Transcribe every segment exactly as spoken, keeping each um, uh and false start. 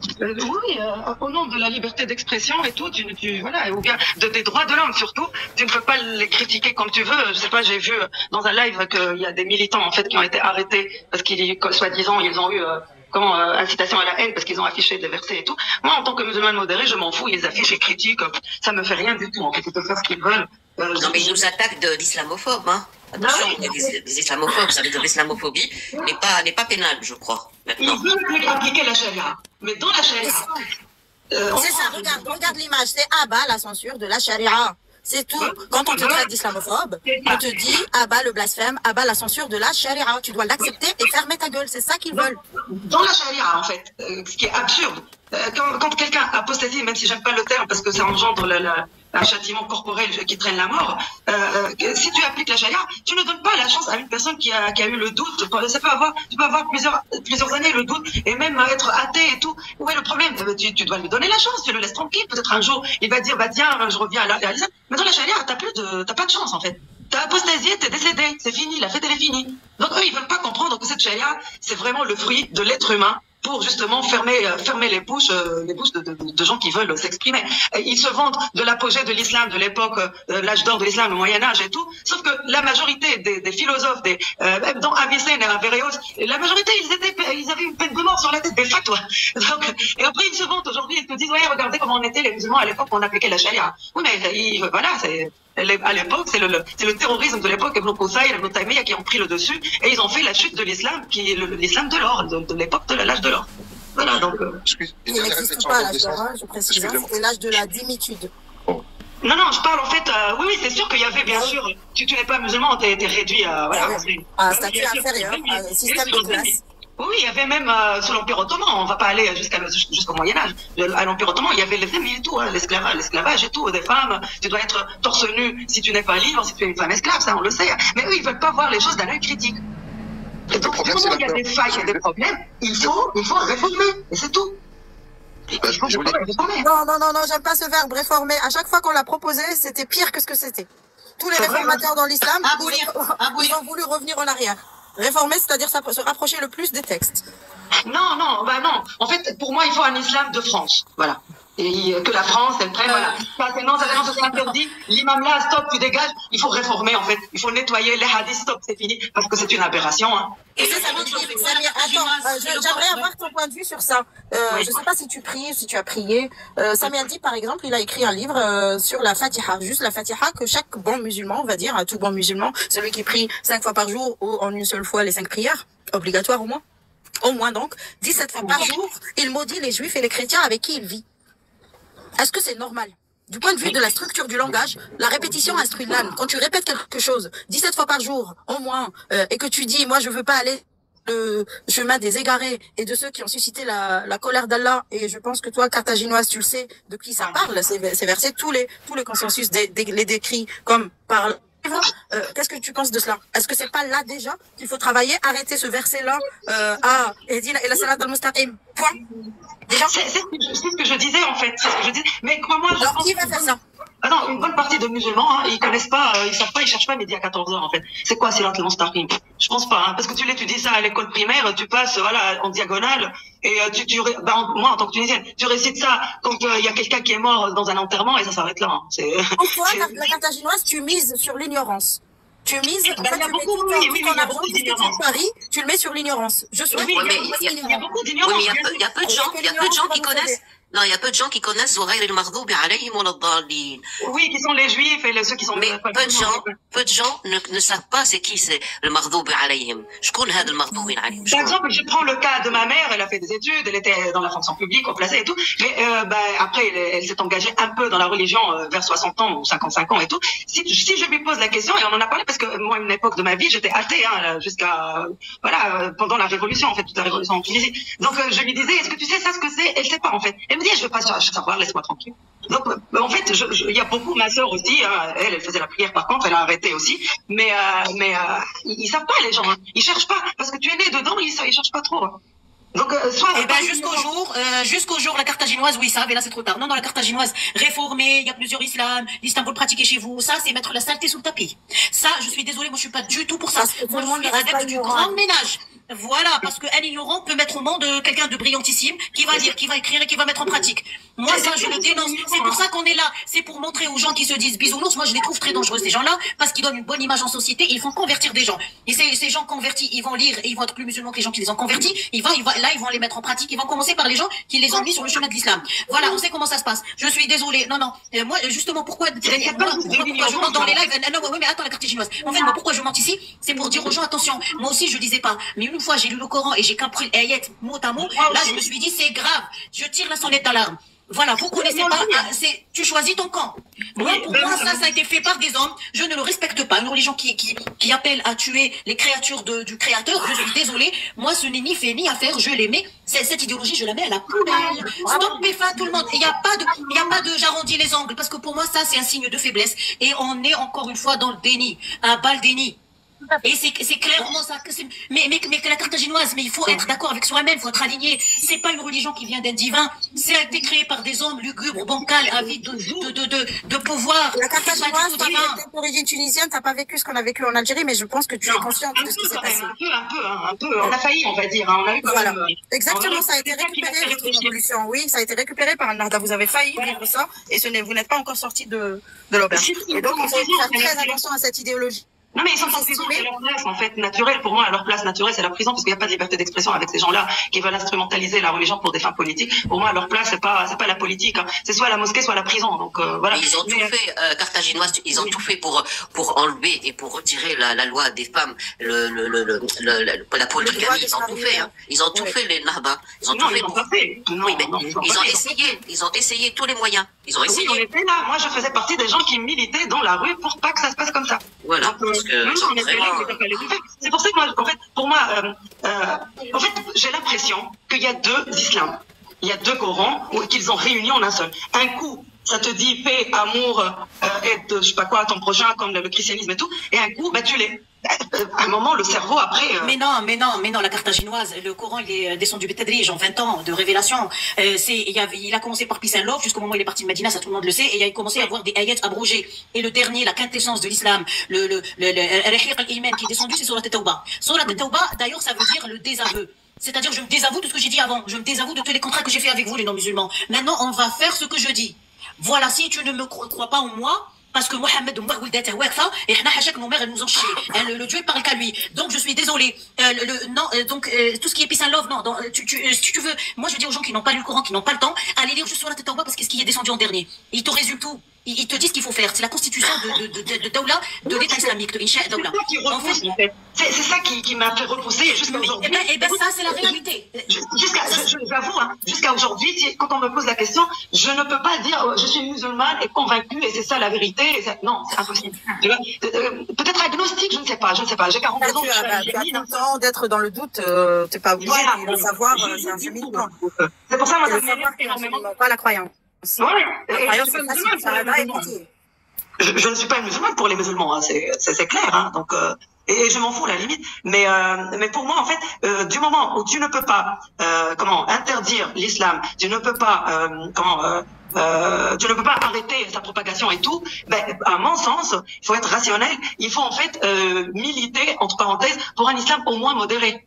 Euh, oui, euh, au nom de la liberté d'expression et tout, tu, tu voilà, ou bien de, des droits de l'homme surtout, tu ne peux pas les critiquer comme tu veux. Je sais pas, j'ai vu dans un live qu'il y a des militants en fait qui ont été arrêtés parce qu'ils, soi-disant, ils ont eu euh, comment euh, incitation à la haine parce qu'ils ont affiché des versets et tout. Moi, en tant que musulmane modérée, je m'en fous. Ils affichent et critiquent, ça me fait rien du tout. En fait, ils peuvent faire ce qu'ils veulent. Euh, non, mais ils nous attaquent d'islamophobes, hein. Attention, il y a des, des islamophobes, ça veut dire l'islamophobie n'est pas, n'est pas pénale, je crois. Maintenant. Ils veulent appliquer la charia, mais dans la charia. Euh, c'est ça, regarde, regarde l'image, c'est Abba la censure de la charia. C'est tout. Quand on te traite d'islamophobe, on te dit Abba le blasphème, Abba la censure de la charia. Tu dois l'accepter et fermer ta gueule. C'est ça qu'ils veulent. Dans la charia, en fait, euh, ce qui est absurde, euh, quand, quand quelqu'un apostasie, même si j'aime pas le terme parce que ça engendre le, le, un châtiment corporel qui traîne la mort, euh, euh, si tu appliques la charia, tu ne donnes pas la chance à une personne qui a, qui a eu le doute. Ça peut avoir, tu peux avoir plusieurs, plusieurs années le doute et même être athée et tout. Où est le problème? tu, tu dois lui donner la chance, tu le laisses tranquille. Peut-être un jour, il va dire, bah tiens, je reviens à l'islam. Mais dans la charia, t'as plus de, t'as pas de chance en fait. T'as apostasié, t'es décédé, c'est fini, la fête elle est finie. Donc eux, ils veulent pas comprendre que cette charia, c'est vraiment le fruit de l'être humain pour justement fermer, fermer les bouches, euh, les bouches de, de, de gens qui veulent s'exprimer. Ils se vantent de l'apogée de l'islam, de l'époque, euh, l'âge d'or de l'islam, le Moyen-Âge et tout, sauf que la majorité des, des philosophes, des, euh, même dans Avicenne et Averroès, la majorité, ils, étaient, ils avaient une peine de mort sur la tête, des fatwas. Donc, et après, ils se vantent aujourd'hui, ils te disent, ouais, regardez comment on était les musulmans à l'époque où on appliquait la charia. Oui, mais ils, voilà, c'est... À l'époque, c'est le, le, le terrorisme de l'époque, Ibn Qusay, Ibn Taymiyyah qui ont pris le dessus et ils ont fait la chute de l'islam, qui est l'islam de l'or, de, de l'époque de l'âge de l'or. Voilà, donc. Euh... Il n'existe pas l'âge d'or, je précise, c'est l'âge de la dimitude. Oh. Non, non, je parle en fait, euh, oui, oui, c'est sûr qu'il y avait bien sûr, tu, tu n'es pas musulman, tu es réduit à, voilà. À un statut inférieur, à un système de classe. Oui, il y avait même euh, sous l'Empire ottoman, on va pas aller jusqu'à jusqu'au Moyen-Âge. À l'Empire ottoman, il y avait les femmes et tout, hein, l'esclavage, l'esclavage et tout, des femmes, tu dois être torse nu si tu n'es pas libre, si tu es une femme esclave, ça on le sait. Mais eux, ils veulent pas voir les choses d'un œil critique. Et donc, du moment où il y a des failles et des problèmes, il faut, il faut réformer, et c'est tout. Bah, je je voulais... Non, non, non, non, j'aime pas ce verbe réformer. À chaque fois qu'on l'a proposé, c'était pire que ce que c'était. Tous les réformateurs dans l'islam, ils, ils ont voulu revenir en arrière. Réformer, c'est-à-dire se rapprocher le plus des textes. Non, non, bah non. En fait, pour moi, il faut un islam de France. Voilà. Et que la France, elle prenne, voilà. Ça, c'est non, ça, non, ça, c'est interdit. L'imam là, stop, tu dégages. Il faut réformer, en fait. Il faut nettoyer les hadiths, stop, c'est fini. Parce que c'est une aberration, hein. Et ça, ça veut dire, attends, euh, j'aimerais avoir ton point de vue sur ça. Euh, oui. Je sais pas si tu pries, si tu as prié. Euh, Samir dit, par exemple, il a écrit un livre euh, sur la Fatiha. Juste la Fatiha que chaque bon musulman, on va dire, un tout bon musulman, celui qui prie cinq fois par jour ou en une seule fois les cinq prières, obligatoires au moins. Au moins donc, dix-sept fois par jour, il maudit les juifs et les chrétiens avec qui il vit. Est-ce que c'est normal? Du point de vue de la structure du langage, la répétition instruit l'âme. Quand tu répètes quelque chose dix-sept fois par jour, au moins, euh, et que tu dis, moi je veux pas aller le chemin des égarés et de ceux qui ont suscité la, la colère d'Allah, et je pense que toi, carthaginoise, tu le sais de qui ça parle, ces, ces versets, tous les, tous les consensus dé, dé, les décrits comme par Euh, qu'est-ce que tu penses de cela? Est-ce que c'est pas là déjà qu'il faut travailler, arrêter ce verset-là euh, à Ehdina ila salat al-mustaqim? Point. Déjà. C'est ce que je disais en fait. C'est ce que je disais. Mais crois-moi, je Alors pense qui va faire ça? Ah non, une bonne partie de musulmans, hein, ils connaissent pas, euh, ils savent pas, ils cherchent pas midi à quatorze heures en fait. C'est quoi Silat al-Mustaqim? Je pense pas, hein, parce que tu l'étudies ça à l'école primaire, tu passes voilà en diagonale et euh, tu, tu bah, en, moi en tant que Tunisienne, tu récites ça quand il euh, y a quelqu'un qui est mort dans un enterrement et ça s'arrête là. Hein. C'est. Pourquoi la, la carthaginoise, tu mises sur l'ignorance? Tu mises, en ben, fait, tu mets tout oui, oui, ton argent, tout ce que tu paries, tu le mets sur l'ignorance. Je suis oui, mais il y a beaucoup d'ignorance. Oui, mais il y a peu de gens, il y a peu de gens qui connaissent. Non, il y a peu de gens qui connaissent Zouraïr el-Maghdoub alayhim wa ad-dallin. Oui, qui sont les juifs et les, ceux qui sont. Mais peu de gens, peu de gens ne, ne savent pas c'est qui c'est le Maghdoub alayhim. Je connais هذا المغضوب عليهم. Par exemple, je prends le cas de ma mère, elle a fait des études, elle était dans la fonction publique, au placé et tout, mais euh, bah, après elle, elle s'est engagée un peu dans la religion euh, vers soixante ans ou cinquante-cinq ans et tout. Si, si je lui pose la question, et on en a parlé parce que moi, à une époque de ma vie, j'étais athée hein, jusqu'à euh, voilà euh, pendant la révolution en fait, toute la révolution en Tunisie. Donc euh, je lui disais, est-ce que tu sais ça ce que c'est? Elle sait pas en fait. Elle me dit, je veux pas savoir, laisse-moi tranquille. Donc, en fait, je, je, il y a beaucoup, ma sœur aussi, hein, elle, elle faisait la prière par contre, elle a arrêté aussi, mais, euh, mais euh, ils, ils savent pas les gens, hein. Ils cherchent pas, parce que tu es né dedans, ils, ils cherchent pas trop. Hein. Donc, euh, soit. Eh ben, jusqu'au jour, euh, jusqu'au jour, la carthaginoise, oui, ça, mais là, c'est trop tard. Non, non, la carthaginoise, réformée, il y a plusieurs islams, l'islam, vous le pratiquez chez vous. Ça, c'est mettre la saleté sous le tapis. Ça, je suis désolée, moi, je suis pas du tout pour ça. Moi, je suis adepte du grand ménage. Voilà, parce qu'un ignorant peut mettre au monde quelqu'un de brillantissime, qui va lire, qui va écrire et qui va mettre en pratique. Moi, ça, je le dénonce. C'est pour ça qu'on est là. C'est pour montrer aux gens qui se disent bisounours. Moi, je les trouve très dangereux, ces gens-là, parce qu'ils donnent une bonne image en société. Ils font convertir des gens. Et ces, ces gens convertis, ils vont lire et ils vont être plus musulmans que les gens qui les ont convertis. Ils vont, ils vont, là, ils vont les mettre en pratique. Ils vont commencer par les gens qui les ont mis sur le chemin de l'islam. Voilà, on sait comment ça se passe. Je suis désolée. Non, non. Euh, moi, justement, pourquoi, pourquoi, pourquoi je monte dans les lives? Non, oui, mais attends, la carthaginoise. En fait, moi, pourquoi je monte ici? C'est pour dire aux gens, attention. Moi aussi, je lisais pas. Mais une fois, j'ai lu le Coran et j'ai compris l'ayat mot à mot, là je me suis dit c'est grave, je tire la sonnette d'alarme. Voilà, vous connaissez pas, c'est, tu choisis ton camp. Moi, pour moi, ça, ça a été fait par des hommes, je ne le respecte pas. Une religion qui, qui, qui appelle à tuer les créatures de, du créateur, je suis désolée, moi ce n'est ni fait ni à faire, je l'aimais. Cette idéologie, je la mets à la poubelle. Stop P F A, tout le monde. Il n'y a pas de, il y a pas de j'arrondis les angles, parce que pour moi, ça, c'est un signe de faiblesse. Et on est encore une fois dans le déni, un bal déni. Et c'est clairement ça. Mais, mais, mais que la carthaginoise, mais il faut être d'accord avec soi-même, il faut être aligné. C'est pas une religion qui vient d'un divin. C'est été créé par des hommes lugubres, bancals, avides de, de, de, de, de pouvoir. La carthaginoise, tu es d'origine tunisienne, t'as pas vécu ce qu'on a vécu en Algérie, mais je pense que tu es consciente de ce qui s'est passé. Un peu, un peu, un peu. On a failli, on va dire. On a eu quand voilà. même. Exactement, ça a été récupéré, votre révolution. Oui, ça a été récupéré par Narda. Vous avez failli vivre ça, et ce vous n'êtes pas encore sorti de, de l'auberge. Et donc, il faut faire très attention à cette idéologie. Non, mais ils sont censés à leur place, en fait, naturelle. Pour moi, à leur place naturelle, c'est la prison, parce qu'il n'y a pas de liberté d'expression avec ces gens-là qui veulent instrumentaliser la religion pour des fins politiques. Pour moi, à leur place, c'est pas, c'est pas la politique, hein. C'est soit la mosquée, soit la prison. Donc, euh, voilà. Ils ont mais, tout fait, euh, carthaginois, ils ont oui. tout fait pour, pour enlever et pour retirer la, la loi des femmes, le, le, le, le, le la polygamie. Ils ont tout fait, hein. Ils ont tout oui. fait, les Nahba. Ils ont non, tout fait pour. Pas fait. Non, oui, mais non, ils, ils ont essayé, ils ont essayé tous les moyens. Ils ont essayé. Oui, on était là. Moi, je faisais partie des gens qui militaient dans la rue pour pas que ça se passe comme ça. Voilà. Donc, parce que, non, non, vraiment... C'est pour ça que moi, en fait, pour moi, euh, euh, en fait, j'ai l'impression qu'il y a deux islams. Il y a deux Corans qu'ils ont réunis en un seul. Un coup, ça te dit paix, amour, euh, aide, je sais pas quoi, à ton prochain, comme le, le christianisme et tout. Et un coup, bah, tu les. À un moment, le cerveau, après... Euh... Mais non, mais non, mais non, la carthaginoise, le Coran, il est descendu Betadrij en vingt ans de révélation. Euh, c'est, il, y avait, il a commencé par Peace and Love, jusqu'au moment où il est parti de Medina, ça tout le monde le sait, et il a commencé à avoir des ayats abrogés. Et le dernier, la quintessence de l'islam, le, le, le, le, Rahiq al-Iman qui est descendu, c'est Surat al-Tawbah. Surat al-Tawbah, d'ailleurs, ça veut dire le désaveu. C'est-à-dire, je me désavoue de ce que j'ai dit avant. Je me désavoue de tous les contrats que j'ai fait avec vous, les non-musulmans. Maintenant, on va faire ce que je dis. Voilà, si tu ne me crois pas en moi, parce que Mohamed et nos mères, elles nous ont chié. Le, le Dieu parle qu'à lui. Donc je suis désolée. Euh, le, le, non, euh, donc euh, tout ce qui est peace and love, non. Dans, tu, tu, euh, si tu veux, moi je dis aux gens qui n'ont pas lu le Coran, qui n'ont pas le temps, allez lire juste sur la tête en bas parce que ce qui est descendu en dernier. Ils te résument tout. Ils, ils te disent ce qu'il faut faire. C'est la constitution de, de, de, de, de Daoula, de l'État islamique, de Incha Daoula. En fait, en fait. C'est ça qui, qui m'a fait repousser jusqu'à aujourd'hui. Eh ben, eh ben ça, c'est la réalité. Jusqu'à, j'avoue, hein, jusqu'à aujourd'hui, quand on me pose la question, je ne peux pas dire oh, je suis musulmane et convaincue et c'est ça la vérité. Non, c'est impossible. Peut-être agnostique, je ne sais pas, je ne sais pas. J'ai quarante ans. Tu as le temps d'être dans le doute, euh, t'es pas obligé voilà. de le savoir, euh, c'est un cheminement. C'est pour ça, moi, ça me énormément. Pas la croyance. Ouais. La croyance, c'est facile, ça va être je, je ne suis pas une musulmane pour les musulmans, hein, c'est clair. Hein, donc, euh, et, et je m'en fous à la limite. Mais, euh, mais pour moi, en fait, euh, du moment où tu ne peux pas, euh, comment, interdire l'islam, tu ne peux pas, euh, comment, euh, euh, tu ne peux pas arrêter sa propagation et tout, ben, à mon sens, il faut être rationnel. Il faut en fait euh, militer entre parenthèses pour un islam au moins modéré.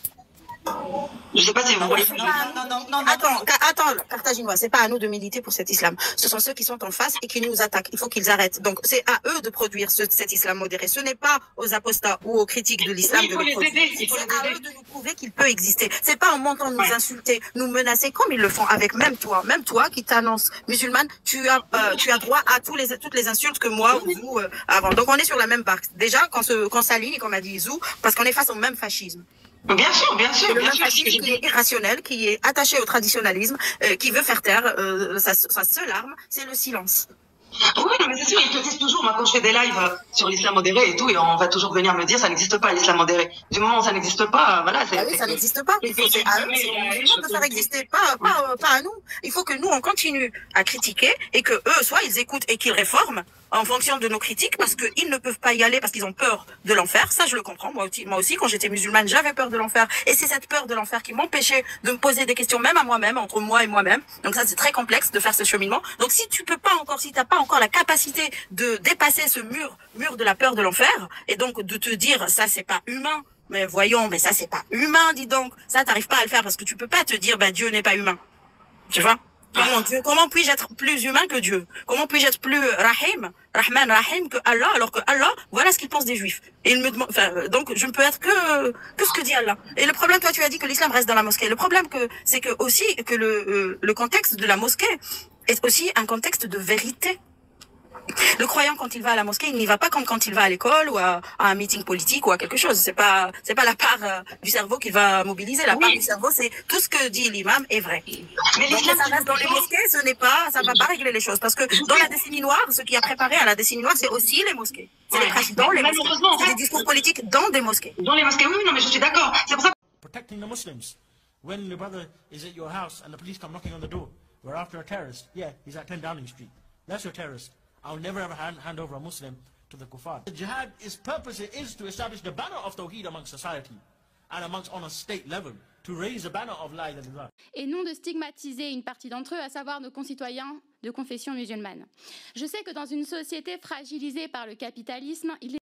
Je sais pas si vous voyez. Non, non, non, non, attends, attends, Carthaginois, c'est pas à nous de militer pour cet islam. Ce sont ceux qui sont en face et qui nous attaquent. Il faut qu'ils arrêtent. Donc, c'est à eux de produire ce, cet islam modéré. Ce n'est pas aux apostats ou aux critiques de l'islam de le produire. C'est à eux de nous prouver qu'il peut exister. C'est pas en montant nous insulter, nous menacer comme ils le font avec même toi, même toi qui t'annonces musulmane, tu as, euh, tu as droit à tous les, toutes les insultes que moi ou vous euh, avant. Donc, on est sur la même barque. Déjà, quand se, quand s'aligne, comme a dit Zou, parce qu'on est face au même fascisme. Bien sûr, bien sûr, le bien même sûr. Fascisme qui est irrationnel, qui est attaché au traditionnalisme, euh, qui veut faire taire, euh, sa, sa seule arme, c'est le silence. Oui, mais c'est sûr, ils te disent toujours, moi quand je fais des lives sur l'islam modéré et tout, et on va toujours venir me dire, ça n'existe pas l'islam modéré. Du moment où ça n'existe pas, voilà. Ah oui, ça n'existe pas. Il faut, c'est à eux, c'est aux musulmans de faire exister, pas, pas, pas à nous. Il faut que nous, on continue à critiquer et que eux, soit ils écoutent et qu'ils réforment, en fonction de nos critiques, parce qu'ils ne peuvent pas y aller parce qu'ils ont peur de l'enfer. Ça, je le comprends. Moi aussi, moi aussi, quand j'étais musulmane, j'avais peur de l'enfer. Et c'est cette peur de l'enfer qui m'empêchait de me poser des questions, même à moi-même, entre moi et moi-même. Donc ça, c'est très complexe de faire ce cheminement. Donc si tu peux pas encore, si t'as pas encore la capacité de dépasser ce mur, mur de la peur de l'enfer, et donc de te dire, ça, c'est pas humain. Mais voyons, mais ça, c'est pas humain, dis donc. Ça, t'arrives pas à le faire parce que tu peux pas te dire, bah, Dieu n'est pas humain. Tu vois? Comment, Dieu, comment puis-je être plus humain que Dieu? Comment puis-je être plus Rahim, Rahman, Rahim que Allah, alors que Allah, voilà ce qu'il pense des Juifs. Et il me demande, enfin, donc, je ne peux être que, que ce que dit Allah. Et le problème, toi, tu as dit que l'islam reste dans la mosquée. Le problème que, c'est que aussi, que le, euh, le contexte de la mosquée est aussi un contexte de vérité. Le croyant, quand il va à la mosquée, il n'y va pas comme quand il va à l'école ou à, à un meeting politique ou à quelque chose. C'est pas, c'est pas la part euh, du cerveau qui va mobiliser. La Oui. part du cerveau, c'est tout ce que dit l'imam est vrai. Mais Donc, l'islam, ça reste dans les mosquées, ce n'est pas, ça va pas régler les choses. Parce que dans la décennie noire, ce qui a préparé à la décennie noire, c'est aussi les mosquées. C'est Ouais. les prêches dans les mosquées. Malheureusement, en C'est fait- des discours politiques dans des mosquées. dans les mosquées, oui, non, mais je suis d'accord. C'est pour ça Protecting the Muslims. When the brother is at your house and the police come knocking on the door, we're after a terrorist. Yeah, he's at ten Downing Street. That's your terrorist. I'll never ever hand, hand over a Muslim to the kuffar. The jihad, its purpose is to establish the banner of Tawheed amongst society and amongst on a state level, to raise the banner of La ilaha illallah. Et non de stigmatiser une partie d'entre eux, à savoir nos concitoyens de confession musulmane. Je sais que dans une société fragilisée par le capitalisme, il est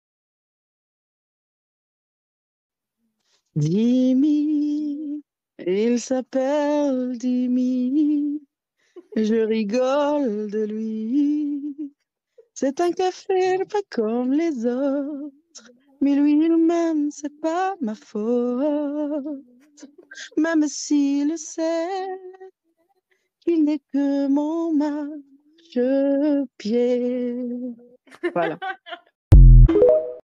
Dimi, il s'appelle Dimi, je rigole de lui. C'est un kafir pas comme les autres, mais lui il m'aime, c'est pas ma faute. Même s'il le sait, qu'il n'est que mon marchepied. Voilà.